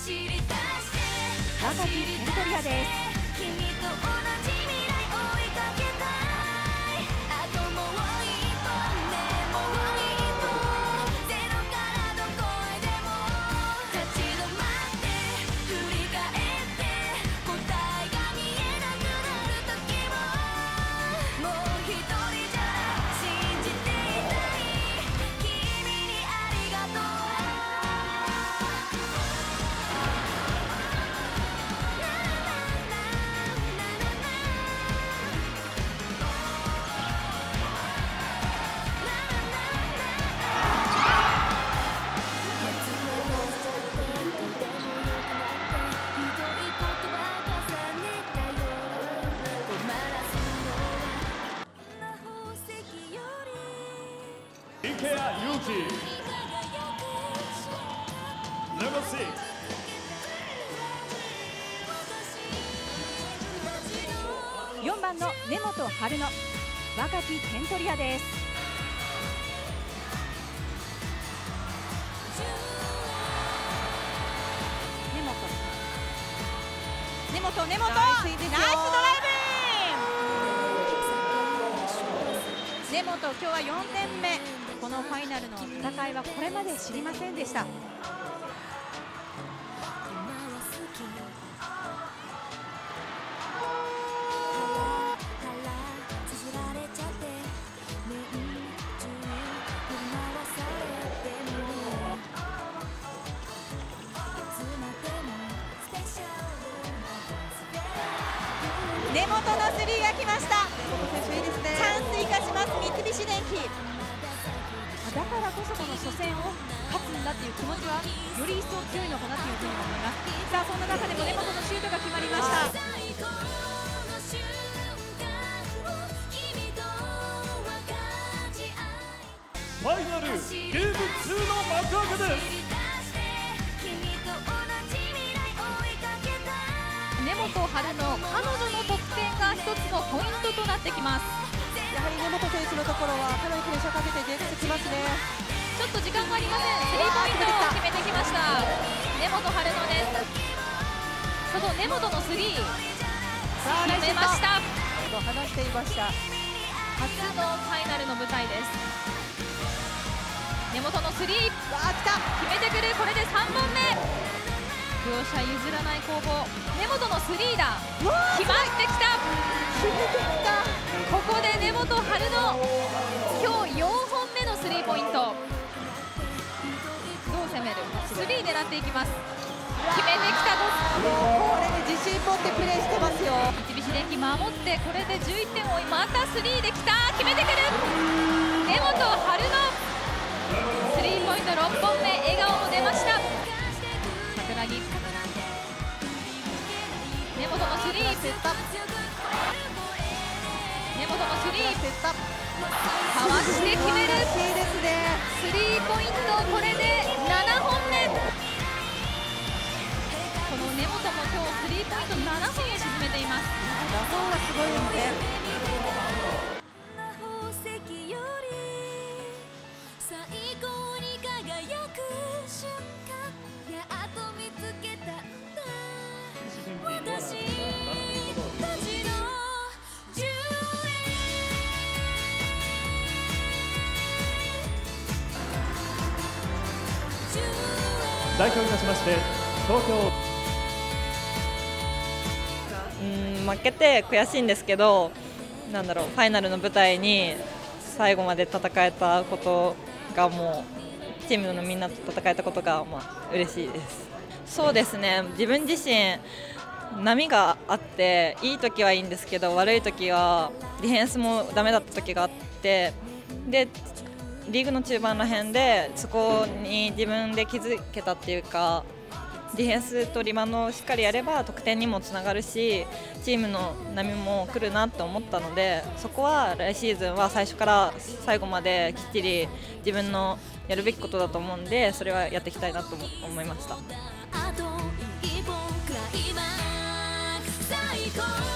若きセントリアです。4番の根本春乃、若きテントリアです。根本ナイスドライブ。根本今日は4点目。このファイナルの戦いはこれまで知りませんでした。根本のスリーが来ました。チャンス生かします三菱電機。だからこそこの初戦を勝つんだっていう気持ちはより一層強いのかなというふうに思います。さあそんな中でも根本のシュートが決まりました。 ファイナルゲーム2の幕開けです。 根本春の彼女の得点が一つのポイントとなってきます。 やはり根本選手のところはかなりプレッシャーかけて出てきますね。 ちょっと時間がありません。スリーポイントを決めてきました。根本春乃です。その根本のスリー決めました。 話していました。 初のファイナルの舞台です。根本のスリー決めてくる。これで3本目。両者譲らない攻防。根本のスリーだ。決まってきた。ここで根本春乃今日4本目のスリーポイント。どう攻める。スリー狙っていきます。決めてきた。 これで自信持ってプレーしてますよ。 三菱電機守ってこれで11点を追い、またスリーできた。決めてくる。根本春乃スリーポイント6本目。笑顔も出ました。桜木根本のスリー根本のスリーかわして決める。スリーポイントこれで7本目。この根本も今日スリーポイント7本を沈めています。 7本はすごいですね。 代表いたしまして東京。 負けて悔しいんですけど、ファイナルの舞台に最後まで戦えたことが、もうチームのみんなと戦えたことが嬉しいです。そうですね、自分自身波があって、いい時はいいんですけど悪い時はディフェンスもダメだった時があって、でリーグの中盤ら辺でそこに自分で気づけたっていうか、ディフェンスとリバウンドをしっかりやれば得点にもつながるし、チームの波も来るなって思ったので、そこは来シーズンは最初から最後まできっちり自分のやるべきことだと思うんで、それはやっていきたいなと思いました。